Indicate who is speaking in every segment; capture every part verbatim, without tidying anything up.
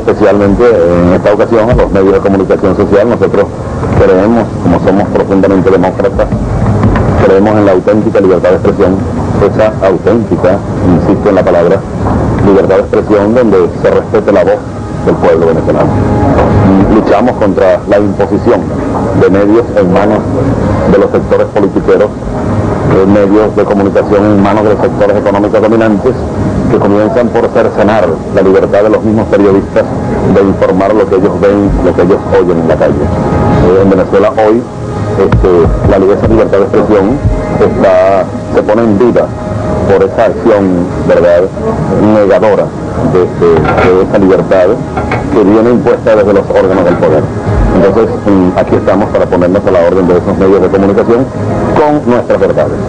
Speaker 1: especialmente en esta ocasión a los medios de comunicación social. Nosotros creemos, como somos profundamente demócratas, creemos en la auténtica libertad de expresión, esa auténtica, insisto en la palabra, libertad de expresión donde se respete la voz del pueblo venezolano. Luchamos contra la imposición de medios en manos de los sectores politiqueros, de medios de comunicación en manos de los sectores económicos dominantes, que comienzan por cercenar la libertad de los mismos periodistas de informar lo que ellos ven, lo que ellos oyen en la calle. Eh, en Venezuela hoy este, la esa libertad de expresión está, se pone en duda por esa acción, ¿verdad?, negadora de, de, de esa libertad que viene impuesta desde los órganos del poder. Entonces, aquí estamos para ponernos a la orden de esos medios de comunicación con nuestras verdades.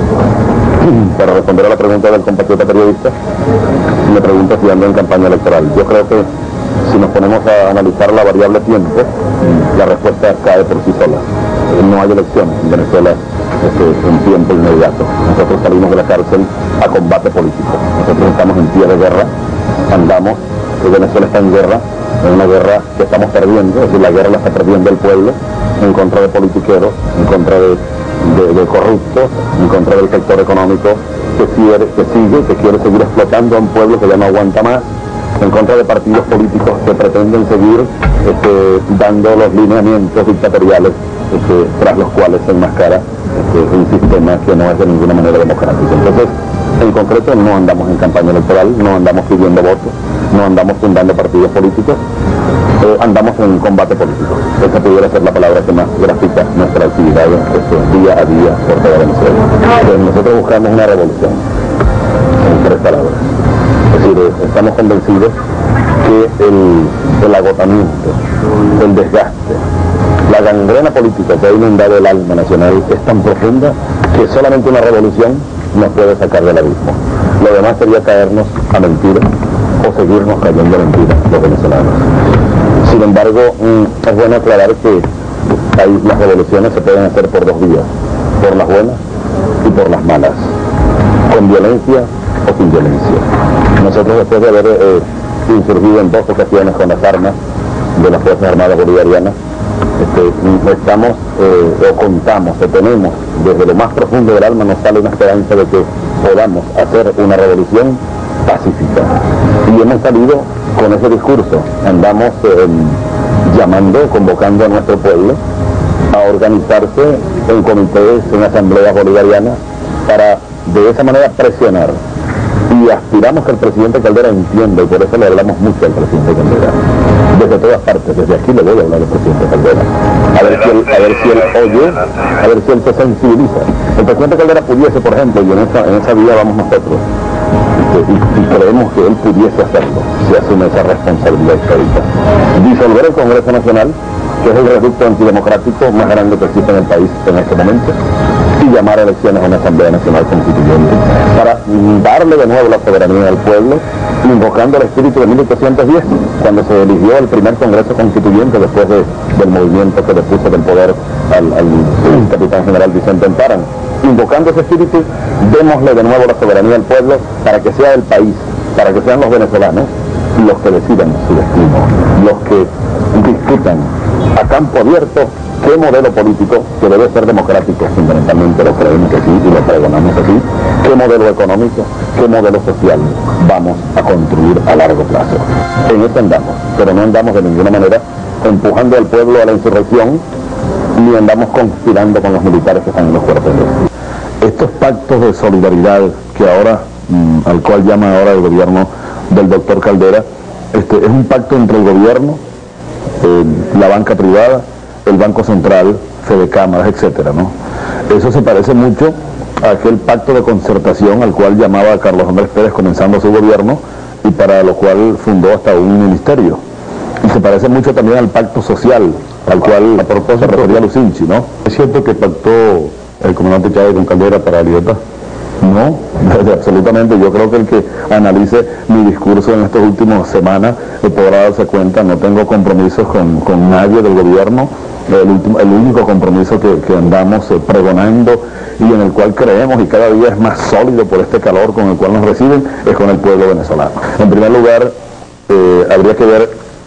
Speaker 1: Para responder a la pregunta del compatriota periodista, me pregunta si ando en campaña electoral. Yo creo que si nos ponemos a analizar la variable tiempo, la respuesta cae por sí sola. No hay elecciones en Venezuela este, en tiempo inmediato. Nosotros salimos de la cárcel a combate político. Nosotros estamos en pie de guerra, andamos, Venezuela está en guerra, en una guerra que estamos perdiendo, es decir, la guerra la está perdiendo el pueblo, en contra de politiqueros, en contra de, de, de corruptos, en contra del sector económico que, quiere, que sigue, que quiere seguir explotando a un pueblo que ya no aguanta más, en contra de partidos políticos que pretenden seguir este, dando los lineamientos dictatoriales este, tras los cuales se enmascara este, un sistema que no es de ninguna manera democrático. Entonces, en concreto, no andamos en campaña electoral, no andamos pidiendo votos, no andamos fundando partidos políticos, eh, andamos en combate político. Esa pudiera ser la palabra que más grafica nuestra actividad este, día a día por toda Venezuela. Entonces, nosotros buscamos una revolución, en tres palabras. Es decir, estamos convencidos que el, el agotamiento, el desgaste, la gangrena política que ha inundado el alma nacional es tan profunda que solamente una revolución nos puede sacar del abismo. Lo demás sería caernos a mentiras o seguirnos cayendo a mentiras los venezolanos. Sin embargo, es bueno aclarar que hay, las revoluciones se pueden hacer por dos vías, por las buenas y por las malas, con violencia o sin violencia. Nosotros, después de haber eh, insurgido en dos ocasiones con las armas de las Fuerzas Armadas Bolivarianas, este, estamos eh, o contamos o tenemos desde lo más profundo del alma, nos sale una esperanza de que podamos hacer una revolución pacífica. Y hemos salido con ese discurso, andamos eh, llamando, convocando a nuestro pueblo a organizarse en comités, en asambleas bolivarianas, para de esa manera presionar. Y aspiramos que el presidente Caldera entienda, y por eso le hablamos mucho al presidente Caldera, desde todas partes. Desde aquí le voy a hablar al presidente Caldera, a ver si él, a ver si él oye, a ver si él se sensibiliza. El presidente Caldera pudiese, por ejemplo, y en esa, en esa vía vamos nosotros, y, y creemos que él pudiese hacerlo, si asume esa responsabilidad histórica, disolver el Congreso Nacional, que es el reducto antidemocrático más grande que existe en el país en este momento, y llamar a elecciones a una Asamblea Nacional Constituyente, para darle de nuevo la soberanía al pueblo, invocando el espíritu de mil ochocientos diez, cuando se eligió el primer Congreso Constituyente después de, del movimiento que le puso del poder al, al capitán general Vicente Emparan. Invocando ese espíritu, démosle de nuevo la soberanía al pueblo para que sea el país, para que sean los venezolanos los que decidan su destino, los que discutan a campo abierto qué modelo político, que debe ser democrático, fundamentalmente lo creemos así y lo pregonamos así, qué modelo económico, qué modelo social vamos a construir a largo plazo. En eso andamos, pero no andamos de ninguna manera empujando al pueblo a la insurrección, ni andamos conspirando con los militares que están en los cuarteles. Estos pactos de solidaridad que ahora, mmm, al cual llama ahora el gobierno del doctor Caldera, este, es un pacto entre el gobierno, eh, la banca privada, el Banco Central, Fedecámaras, etcétera, ¿no? Eso se parece mucho a aquel pacto de concertación al cual llamaba Carlos Andrés Pérez comenzando su gobierno y para lo cual fundó hasta un ministerio. Y se parece mucho también al pacto social al cual a propósito se refería Lucinchi, ¿no? ¿Es cierto que pactó el comandante Chávez con Caldera para la libertad? No, absolutamente. Yo creo que el que analice mi discurso en estas últimas semanas eh, podrá darse cuenta, no tengo compromisos con, con nadie del gobierno. El, último, el único compromiso que, que andamos eh, pregonando y en el cual creemos y cada día es más sólido por este calor con el cual nos reciben es con el pueblo venezolano. En primer lugar, eh, habría que ver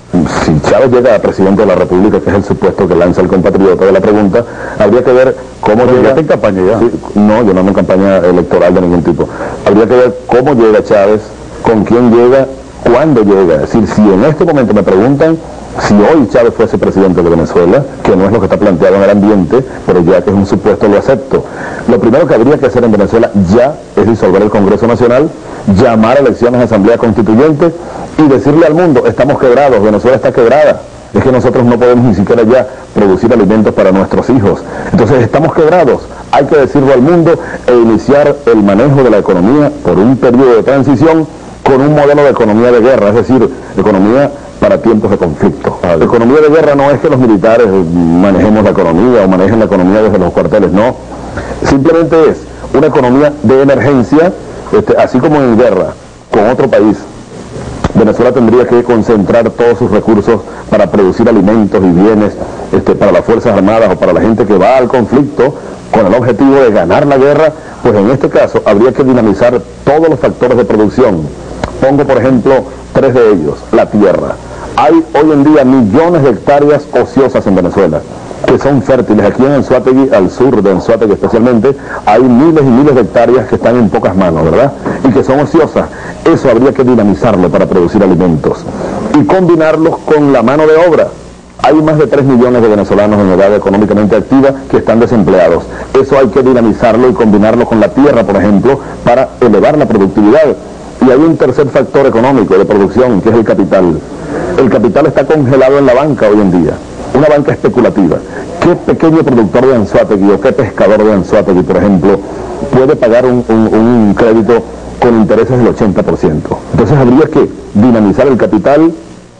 Speaker 1: si Chávez llega a presidente de la República, que es el supuesto que lanza el compatriota de la pregunta, habría que ver cómo
Speaker 2: Pero
Speaker 1: llega...
Speaker 2: ya está en campaña ya.
Speaker 1: Sí, no, yo no ando en campaña electoral de ningún tipo. Habría que ver cómo llega Chávez, con quién llega, cuándo llega. Es decir, si en este momento me preguntan si hoy Chávez fuese presidente de Venezuela, que no es lo que está planteado en el ambiente, pero ya que es un supuesto lo acepto. Lo primero que habría que hacer en Venezuela ya es disolver el Congreso Nacional, llamar a elecciones a Asamblea Constituyente y decirle al mundo, estamos quebrados, Venezuela está quebrada. Es que nosotros no podemos ni siquiera ya producir alimentos para nuestros hijos. Entonces estamos quebrados, hay que decirlo al mundo e iniciar el manejo de la economía por un periodo de transición con un modelo de economía de guerra, es decir, economía para tiempos de conflicto. La economía de guerra no es que los militares manejemos la economía o manejen la economía desde los cuarteles, no. Simplemente es una economía de emergencia, este, así como en guerra con otro país. Venezuela tendría que concentrar todos sus recursos para producir alimentos y bienes este, para las Fuerzas Armadas o para la gente que va al conflicto con el objetivo de ganar la guerra. Pues en este caso habría que dinamizar todos los factores de producción. Pongo por ejemplo tres de ellos. La tierra. Hay hoy en día millones de hectáreas ociosas en Venezuela que son fértiles. Aquí en Anzoátegui, al sur de Anzoátegui especialmente, hay miles y miles de hectáreas que están en pocas manos, ¿verdad? Y que son ociosas. Eso habría que dinamizarlo para producir alimentos y combinarlos con la mano de obra. Hay más de tres millones de venezolanos en edad económicamente activa que están desempleados. Eso hay que dinamizarlo y combinarlo con la tierra, por ejemplo, para elevar la productividad. Y hay un tercer factor económico de producción, que es el capital. El capital está congelado en la banca hoy en día, una banca especulativa. ¿Qué pequeño productor de Anzoátegui o qué pescador de Anzoátegui, por ejemplo, puede pagar un, un, un crédito con intereses del ochenta por ciento? Entonces habría que dinamizar el capital,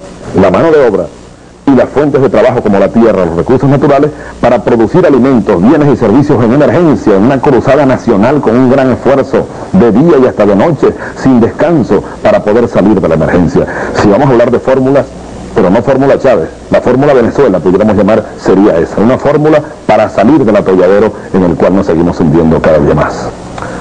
Speaker 1: la mano de obra y las fuentes de trabajo como la tierra, los recursos naturales, para producir alimentos, bienes y servicios en emergencia, en una cruzada nacional con un gran esfuerzo de día y hasta de noche, sin descanso, para poder salir de la emergencia. Si vamos a hablar de fórmulas, pero no fórmula Chávez, la fórmula Venezuela, pudiéramos llamar, sería esa, una fórmula para salir del atolladero en el cual nos seguimos hundiendo cada día más.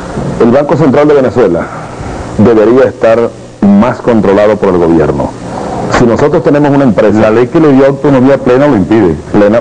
Speaker 1: El Banco Central de Venezuela debería estar más controlado por el gobierno. Si nosotros tenemos una empresa...
Speaker 2: La ley que le dio autonomía plena lo impide.
Speaker 1: Plena,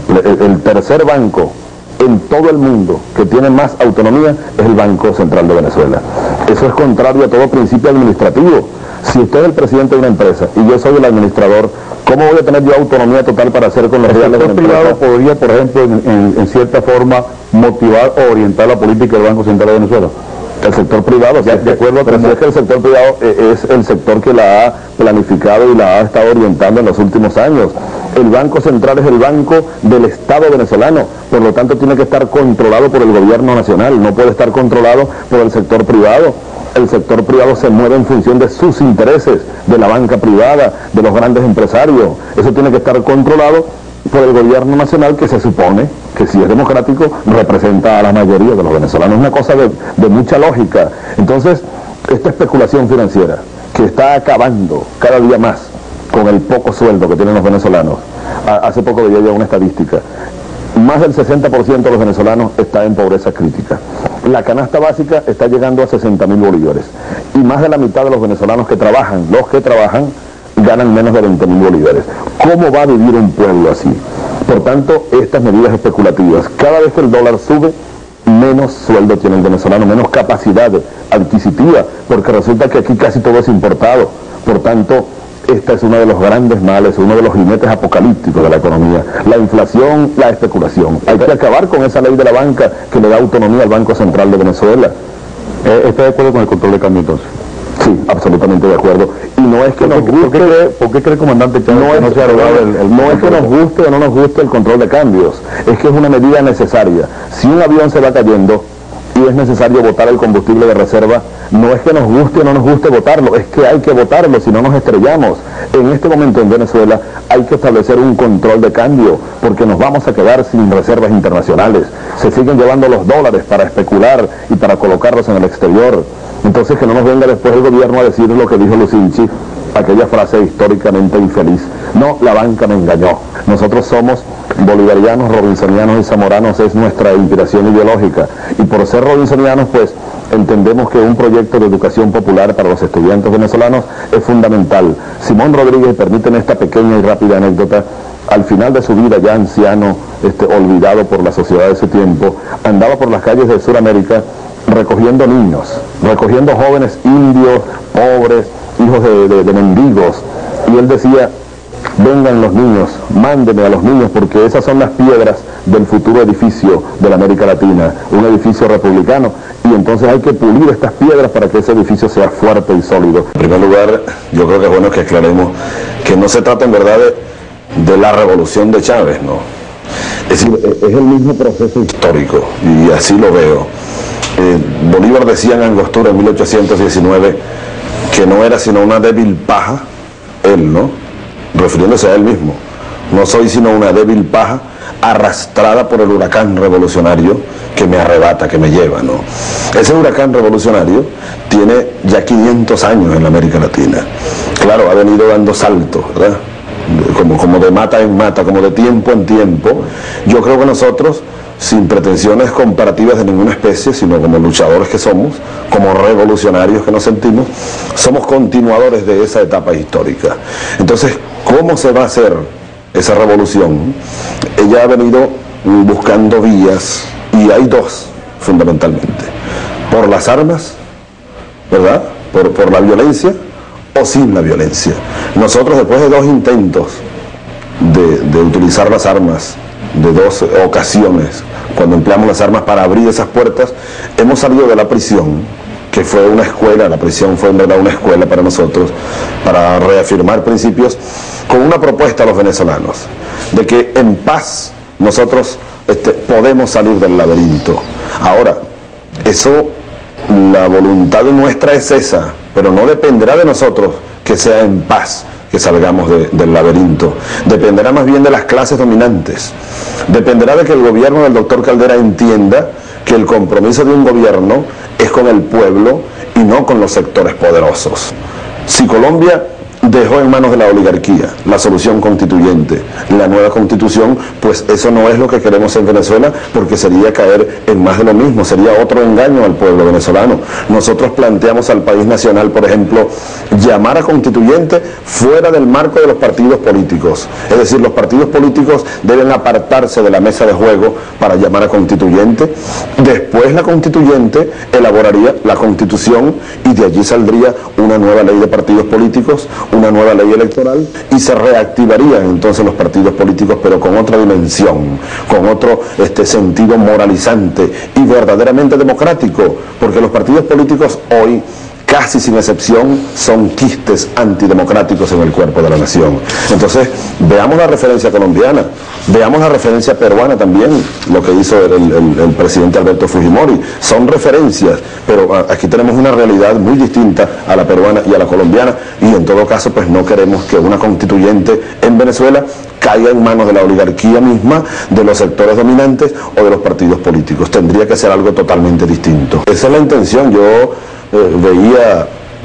Speaker 1: el tercer banco en todo el mundo que tiene más autonomía es el Banco Central de Venezuela. Eso es contrario a todo principio administrativo. Si usted es el presidente de una empresa y yo soy el administrador, ¿cómo voy a tener yo autonomía total para hacer con los reales de la empresa?
Speaker 2: El sector privado podría, por ejemplo, en, en, en cierta forma, motivar o orientar la política del Banco Central de Venezuela.
Speaker 1: El sector privado,
Speaker 2: de, de acuerdo a
Speaker 1: pero si es que el sector privado es el sector que la ha planificado y la ha estado orientando en los últimos años. El Banco Central es el banco del Estado venezolano, por lo tanto tiene que estar controlado por el gobierno nacional, no puede estar controlado por el sector privado. El sector privado se mueve en función de sus intereses, de la banca privada, de los grandes empresarios. Eso tiene que estar controlado por el gobierno nacional, que se supone que, si es democrático, representa a la mayoría de los venezolanos. Es una cosa de, de mucha lógica. Entonces, esta especulación financiera que está acabando cada día más con el poco sueldo que tienen los venezolanos. Hace poco veía ya una estadística. Más del sesenta por ciento de los venezolanos está en pobreza crítica. La canasta básica está llegando a sesenta mil bolívares. Y más de la mitad de los venezolanos que trabajan, los que trabajan, ganan menos de veinte mil bolívares. ¿Cómo va a vivir un pueblo así? Por tanto, estas medidas especulativas, cada vez que el dólar sube, menos sueldo tiene el venezolano, menos capacidad adquisitiva, porque resulta que aquí casi todo es importado. Por tanto, este es uno de los grandes males, uno de los jinetes apocalípticos de la economía. La inflación, la especulación. Hay que acabar con esa ley de la banca que le da autonomía al Banco Central de Venezuela.
Speaker 2: Eh, ¿Está de acuerdo con el control de cambio entonces?
Speaker 1: Sí, absolutamente de acuerdo. Y no es que nos guste...
Speaker 2: ¿Por qué cree, por qué cree el comandante Chávez
Speaker 1: no
Speaker 2: que
Speaker 1: es,
Speaker 2: no se ha logrado el, el
Speaker 1: no es que nos guste o no nos guste el control de cambios, es que es una medida necesaria. Si un avión se va cayendo y es necesario botar el combustible de reserva, no es que nos guste o no nos guste votarlo, es que hay que votarlo, si no nos estrellamos. En este momento en Venezuela hay que establecer un control de cambio, porque nos vamos a quedar sin reservas internacionales. Se siguen llevando los dólares para especular y para colocarlos en el exterior. Entonces, que no nos venga después el gobierno a decir lo que dijo Lucinchi, aquella frase históricamente infeliz. No, la banca me engañó. Nosotros somos
Speaker 2: bolivarianos, robinsonianos y zamoranos es nuestra inspiración ideológica. Y por ser robinsonianos, pues, entendemos que un proyecto de educación popular para los estudiantes venezolanos es fundamental. Simón Rodríguez, permíteme esta pequeña y rápida anécdota. Al final de su vida, ya anciano, este, olvidado por la sociedad de su tiempo, andaba por las calles de Sudamérica recogiendo niños, recogiendo jóvenes indios, pobres, hijos de, de, de mendigos. Y él decía: vengan los niños, mándenme a los niños, porque esas son las piedras del futuro edificio de la América Latina, un edificio republicano, y entonces hay que pulir estas piedras para que ese edificio sea fuerte y sólido.
Speaker 1: En primer lugar, yo creo que es bueno que aclaremos que no se trata en verdad de, de la revolución de Chávez, ¿no? Es decir, es el mismo proceso histórico, y así lo veo. Eh, Bolívar decía en Angostura en mil ochocientos diecinueve que no era sino una débil paja, él, ¿no?, refiriéndose a él mismo: no soy sino una débil paja arrastrada por el huracán revolucionario que me arrebata, que me lleva, ¿no? Ese huracán revolucionario tiene ya quinientos años en la América Latina. Claro, ha venido dando saltos, ¿verdad? Como, como de mata en mata, como de tiempo en tiempo. Yo creo que nosotros, sin pretensiones comparativas de ninguna especie, sino como luchadores que somos, como revolucionarios que nos sentimos, somos continuadores de esa etapa histórica. Entonces, ¿cómo se va a hacer esa revolución? Ella ha venido buscando vías, y hay dos fundamentalmente: por las armas, ¿verdad?, por, por la violencia, o sin la violencia. Nosotros, después de dos intentos de, de utilizar las armas, de dos ocasiones, cuando empleamos las armas para abrir esas puertas, hemos salido de la prisión, que fue una escuela. La prisión fue en verdad una escuela para nosotros, para reafirmar principios, con una propuesta a los venezolanos, de que en paz nosotros este, podemos salir del laberinto. Ahora, eso, la voluntad nuestra es esa, pero no dependerá de nosotros que sea en paz que salgamos de, del laberinto. Dependerá más bien de las clases dominantes. Dependerá de que el gobierno del doctor Caldera entienda que el compromiso de un gobierno es con el pueblo y no con los sectores poderosos. Si Colombia dejó en manos de la oligarquía la solución constituyente, la nueva constitución, pues eso no es lo que queremos en Venezuela, porque sería caer en más de lo mismo, sería otro engaño al pueblo venezolano. Nosotros planteamos al país nacional, por ejemplo, llamar a constituyente fuera del marco de los partidos políticos. Es decir, los partidos políticos deben apartarse de la mesa de juego para llamar a constituyente. Después la constituyente elaboraría la constitución, y de allí saldría una nueva ley de partidos políticos, una nueva ley electoral, y se reactivarían entonces los partidos políticos, pero con otra dimensión, con otro este, sentido moralizante y verdaderamente democrático, porque los partidos políticos hoy, casi sin excepción, son quistes antidemocráticos en el cuerpo de la nación. Entonces, veamos la referencia colombiana, veamos la referencia peruana también, lo que hizo el, el, el presidente Alberto Fujimori. Son referencias, pero aquí tenemos una realidad muy distinta a la peruana y a la colombiana, y en todo caso, pues no queremos que una constituyente en Venezuela caiga en manos de la oligarquía misma, de los sectores dominantes o de los partidos políticos. Tendría que ser algo totalmente distinto. Esa es la intención. Yo Eh, veía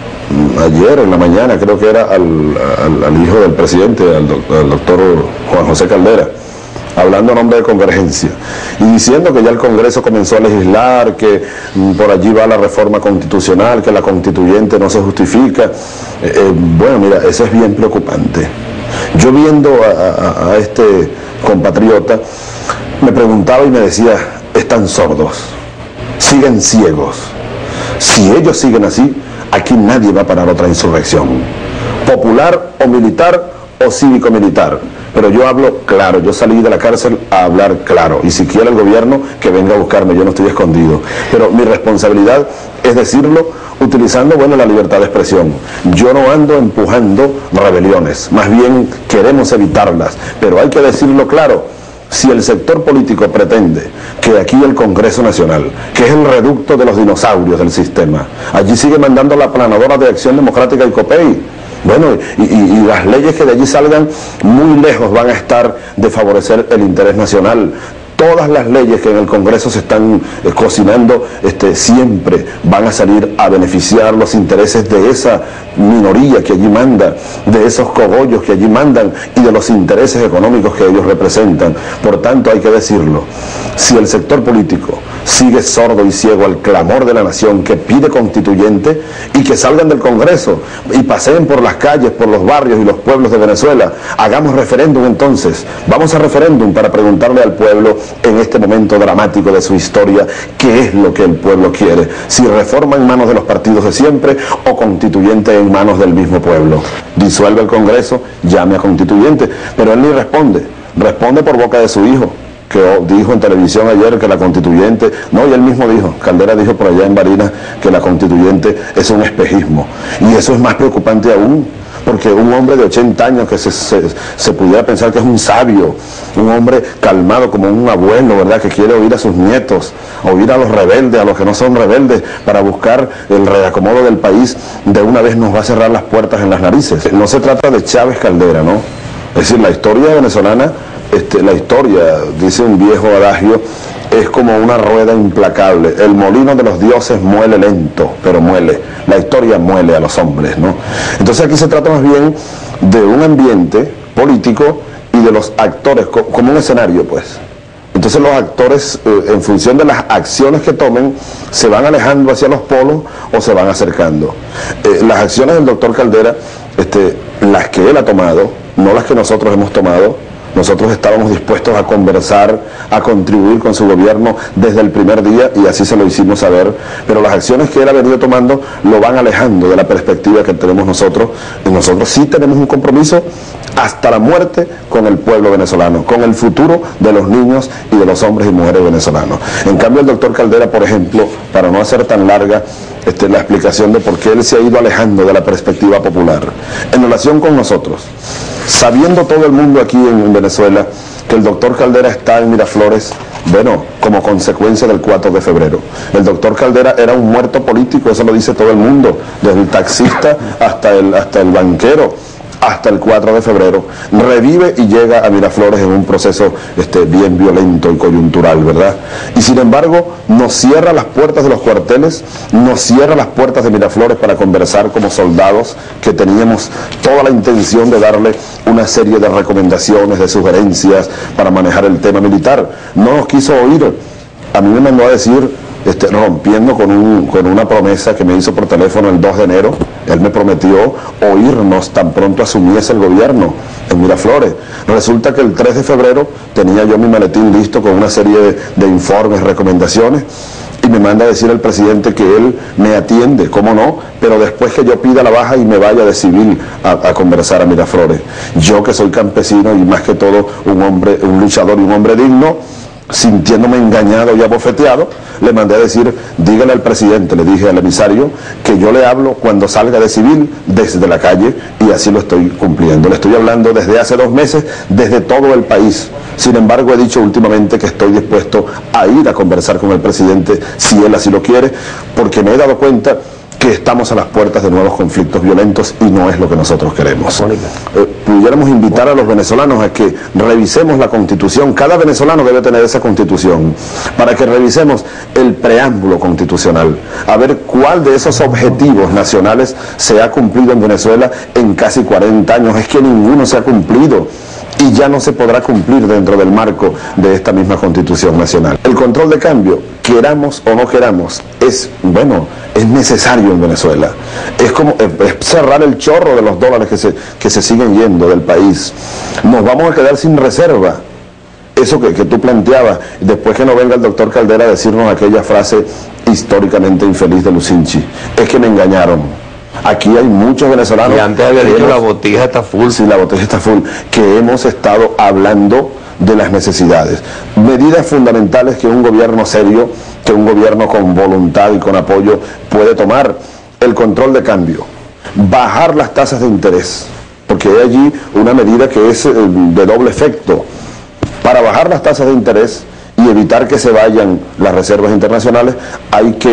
Speaker 1: ayer en la mañana, creo que era al, al, al hijo del presidente, al, doc, al doctor Juan José Caldera, hablando a nombre de Convergencia y diciendo que ya el Congreso comenzó a legislar, que mm, por allí va la reforma constitucional, que la constituyente no se justifica. Eh, eh, bueno, mira, eso es bien preocupante. Yo viendo a, a, a este compatriota, me preguntaba y me decía: están sordos, siguen ciegos. Si ellos siguen así, aquí nadie va a parar otra insurrección, popular o militar o cívico-militar. Pero yo hablo claro, yo salí de la cárcel a hablar claro, y si quiere el gobierno que venga a buscarme, yo no estoy escondido. Pero mi responsabilidad es decirlo utilizando, bueno, la libertad de expresión. Yo no ando empujando rebeliones, más bien queremos evitarlas, pero hay que decirlo claro. Si el sector político pretende que aquí el Congreso Nacional, que es el reducto de los dinosaurios del sistema, allí sigue mandando la planadora de Acción Democrática y COPEI, bueno, y, y, y las leyes que de allí salgan muy lejos van a estar de favorecer el interés nacional.
Speaker 3: todas las leyes que en el Congreso se están eh, cocinando este, siempre van a salir a beneficiar los intereses de esa minoría que allí manda, de esos cogollos que allí mandan y de los intereses económicos que ellos representan. Por tanto, hay que decirlo, si el sector político sigue sordo y ciego al clamor de la nación que pide constituyente, y que salgan del Congreso y paseen por las calles, por los barrios y los pueblos de Venezuela, hagamos referéndum entonces, vamos a referéndum para preguntarle al pueblo en este momento dramático de su historia qué es lo que el pueblo quiere, si reforma en manos de los partidos de siempre o constituyente en manos del mismo pueblo. Disuelve el Congreso, llame a constituyente, pero él ni responde, responde por boca de su hijo, que dijo en televisión ayer que la constituyente, no, y él mismo dijo, Caldera dijo por allá en Barinas que la constituyente es un espejismo, y eso es más preocupante aún, porque un hombre de ochenta años que se, se, se pudiera pensar que es un sabio, un hombre calmado como un abuelo, ¿verdad?, que quiere oír a sus nietos, oír a los rebeldes, a los que no son rebeldes, para buscar el reacomodo del país, de una vez nos va a cerrar las puertas en las narices. No se trata de Chávez Caldera, ¿no? Es decir, la historia venezolana, Este, la historia, dice un viejo adagio, es como una rueda implacable. El molino de los dioses muele lento, pero muele. La historia muele a los hombres, ¿no? Entonces aquí se trata más bien de un ambiente político y de los actores, como un escenario, pues. Entonces los actores, eh, en función de las acciones que tomen, se van alejando hacia los polos o se van acercando. Eh, las acciones del doctor Caldera, este, las que él ha tomado, no las que nosotros hemos tomado. Nosotros estábamos dispuestos a conversar, a contribuir con su gobierno desde el primer día, y así se lo hicimos saber, pero las acciones que él ha venido tomando lo van alejando de la perspectiva que tenemos nosotros. Y nosotros sí tenemos un compromiso hasta la muerte con el pueblo venezolano, con el futuro de los niños y de los hombres y mujeres venezolanos. En cambio, el doctor Caldera, por ejemplo, para no hacer tan larga este, la explicación de por qué él se ha ido alejando de la perspectiva popular, en relación con nosotros, sabiendo todo el mundo aquí en Venezuela que el doctor Caldera está en Miraflores, bueno, como consecuencia del cuatro de febrero. El doctor Caldera era un muerto político, eso lo dice todo el mundo, desde el taxista hasta el, hasta el banquero, hasta el cuatro de febrero, revive y llega a Miraflores en un proceso este, bien violento y coyuntural, ¿verdad? Y sin embargo, nos cierra las puertas de los cuarteles, nos cierra las puertas de Miraflores para conversar como soldados que teníamos toda la intención de darle una serie de recomendaciones, de sugerencias para manejar el tema militar. No nos quiso oír. A mí me mandó a decir, Este, rompiendo con, un, con una promesa que me hizo por teléfono el dos de enero, él me prometió oírnos tan pronto asumiese el gobierno en Miraflores. Resulta que el tres de febrero tenía yo mi maletín listo con una serie de, de informes, recomendaciones, y me manda a decir el presidente que él me atiende, cómo no, pero después que yo pida la baja y me vaya de civil a, a conversar a Miraflores. Yo, que soy campesino y más que todo un hombre, un luchador y un hombre digno, sintiéndome engañado y abofeteado, le mandé a decir, dígale al presidente, le dije al emisario, que yo le hablo cuando salga de civil desde la calle, y así lo estoy cumpliendo. Le estoy hablando desde hace dos meses, desde todo el país. Sin embargo, he dicho últimamente que estoy dispuesto a ir a conversar con el presidente, si él así lo quiere, porque me he dado cuenta que estamos a las puertas de nuevos conflictos violentos y no es lo que nosotros queremos. Eh, pudiéramos invitar a los venezolanos a que revisemos la Constitución. Cada venezolano debe tener esa Constitución, para que revisemos el preámbulo constitucional, a ver cuál de esos objetivos nacionales se ha cumplido en Venezuela en casi cuarenta años. Es que ninguno se ha cumplido, y ya no se podrá cumplir dentro del marco de esta misma Constitución Nacional. El control de cambio, queramos o no queramos, es, bueno, es necesario en Venezuela. Es como es cerrar el chorro de los dólares que se, que se siguen yendo del país. Nos vamos a quedar sin reserva. Eso que, que tú planteabas, después que no venga el doctor Caldera a decirnos aquella frase históricamente infeliz de Lucinchi, es que me engañaron. Aquí hay muchos venezolanos.
Speaker 4: Y antes había dicho, la botija está full.
Speaker 3: Sí, la botija está full. Que hemos estado hablando de las necesidades. Medidas fundamentales que un gobierno serio, que un gobierno con voluntad y con apoyo puede tomar. El control de cambio. Bajar las tasas de interés. Porque hay allí una medida que es de doble efecto. Para bajar las tasas de interés y evitar que se vayan las reservas internacionales, hay que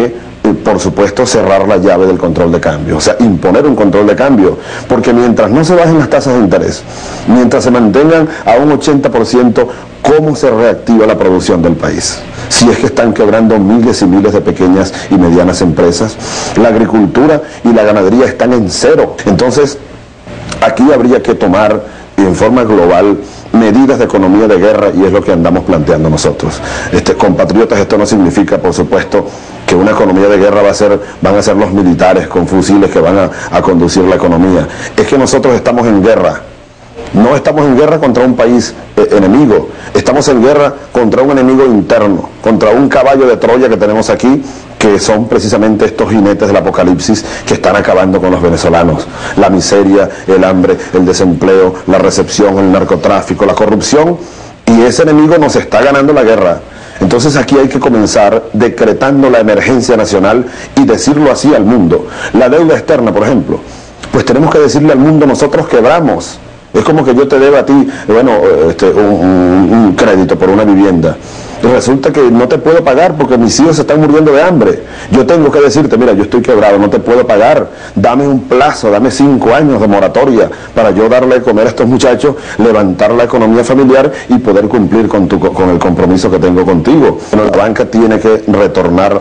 Speaker 3: y por supuesto cerrar la llave del control de cambio, o sea, imponer un control de cambio, porque mientras no se bajen las tasas de interés, mientras se mantengan a un ochenta por ciento, ¿cómo se reactiva la producción del país? Si es que están quebrando miles y miles de pequeñas y medianas empresas, la agricultura y la ganadería están en cero. Entonces, aquí habría que tomar en forma global medidas de economía de guerra, y es lo que andamos planteando nosotros. Este, compatriotas, esto no significa, por supuesto, que una economía de guerra va a ser, van a ser los militares con fusiles que van a, a conducir la economía. Es que nosotros estamos en guerra. No estamos en guerra contra un país eh, enemigo, estamos en guerra contra un enemigo interno, contra un caballo de Troya que tenemos aquí, que son precisamente estos jinetes del apocalipsis que están acabando con los venezolanos. La miseria, el hambre, el desempleo, la recepción, el narcotráfico, la corrupción, y ese enemigo nos está ganando la guerra. Entonces aquí hay que comenzar decretando la emergencia nacional y decirlo así al mundo. La deuda externa, por ejemplo, pues tenemos que decirle al mundo: nosotros quebramos. Es como que yo te debo a ti, bueno, este, un, un, un crédito por una vivienda. Y resulta que no te puedo pagar porque mis hijos se están muriendo de hambre. Yo tengo que decirte: mira, yo estoy quebrado, no te puedo pagar. Dame un plazo, dame cinco años de moratoria para yo darle de comer a estos muchachos, levantar la economía familiar y poder cumplir con, tu, con el compromiso que tengo contigo. Bueno, la banca tiene que retornar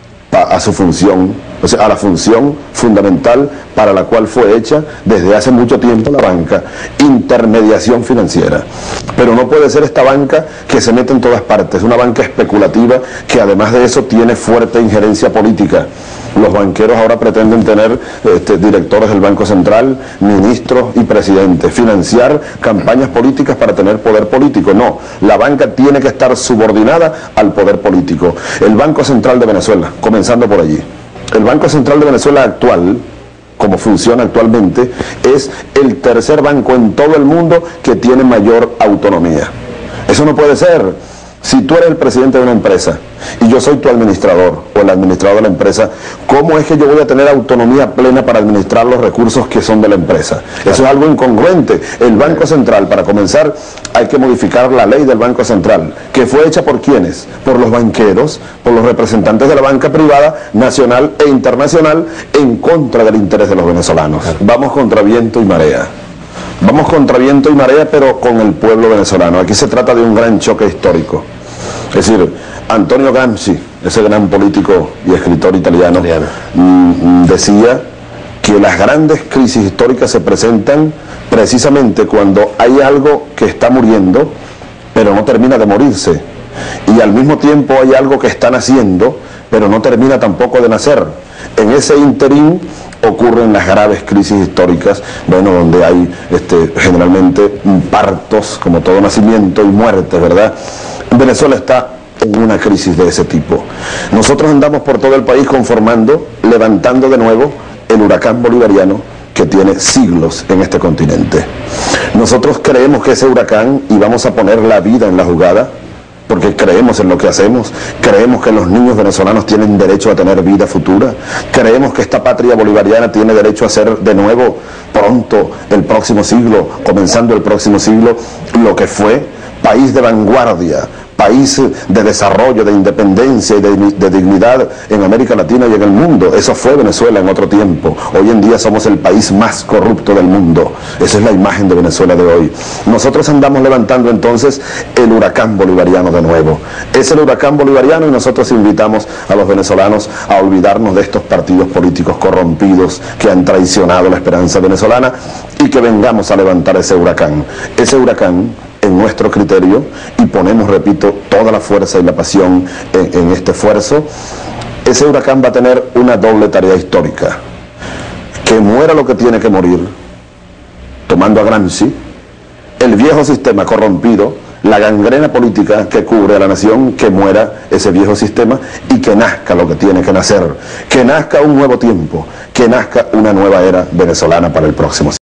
Speaker 3: a su función, o sea, a la función fundamental para la cual fue hecha desde hace mucho tiempo la banca: intermediación financiera. Pero no puede ser esta banca que se mete en todas partes, una banca especulativa que además de eso tiene fuerte injerencia política. Los banqueros ahora pretenden tener este, directores del Banco Central, ministros y presidentes, financiar campañas políticas para tener poder político. No, la banca tiene que estar subordinada al poder político. El Banco Central de Venezuela, comenzando por allí. El Banco Central de Venezuela actual, como funciona actualmente, es el tercer banco en todo el mundo que tiene mayor autonomía. Eso no puede ser. Si tú eres el presidente de una empresa y yo soy tu administrador o el administrador de la empresa, ¿cómo es que yo voy a tener autonomía plena para administrar los recursos que son de la empresa? Eso es algo incongruente. El Banco Central, para comenzar, hay que modificar la ley del Banco Central, que fue hecha por ¿quiénes? Por los banqueros, por los representantes de la banca privada, nacional e internacional, en contra del interés de los venezolanos. Vamos contra viento y marea. Vamos contra viento y marea, pero con el pueblo venezolano. Aquí se trata de un gran choque histórico. Es decir, Antonio Gramsci, ese gran político y escritor italiano, italiano. Mm, decía que las grandes crisis históricas se presentan precisamente cuando hay algo que está muriendo, pero no termina de morirse. Y al mismo tiempo hay algo que está naciendo, pero no termina tampoco de nacer. En ese interín ocurren las graves crisis históricas, bueno, donde hay este, generalmente partos, como todo nacimiento, y muertes, ¿verdad? Venezuela está en una crisis de ese tipo. Nosotros andamos por todo el país conformando, levantando de nuevo el huracán bolivariano que tiene siglos en este continente. Nosotros creemos que ese huracán, y vamos a poner la vida en la jugada, porque creemos en lo que hacemos, creemos que los niños venezolanos tienen derecho a tener vida futura, creemos que esta patria bolivariana tiene derecho a ser de nuevo pronto, el próximo siglo, comenzando el próximo siglo, lo que fue país de vanguardia, país de desarrollo, de independencia y de, de dignidad en América Latina y en el mundo. Eso fue Venezuela en otro tiempo. Hoy en día somos el país más corrupto del mundo. Esa es la imagen de Venezuela de hoy. Nosotros andamos levantando entonces el huracán bolivariano de nuevo. Es el huracán bolivariano, y nosotros invitamos a los venezolanos a olvidarnos de estos partidos políticos corrompidos que han traicionado la esperanza venezolana, y que vengamos a levantar ese huracán. Ese huracán, en nuestro criterio, y ponemos, repito, toda la fuerza y la pasión en, en este esfuerzo, ese huracán va a tener una doble tarea histórica: que muera lo que tiene que morir, tomando a Gramsci, el viejo sistema corrompido, la gangrena política que cubre a la nación, que muera ese viejo sistema, y que nazca lo que tiene que nacer, que nazca un nuevo tiempo, que nazca una nueva era venezolana para el próximo siglo.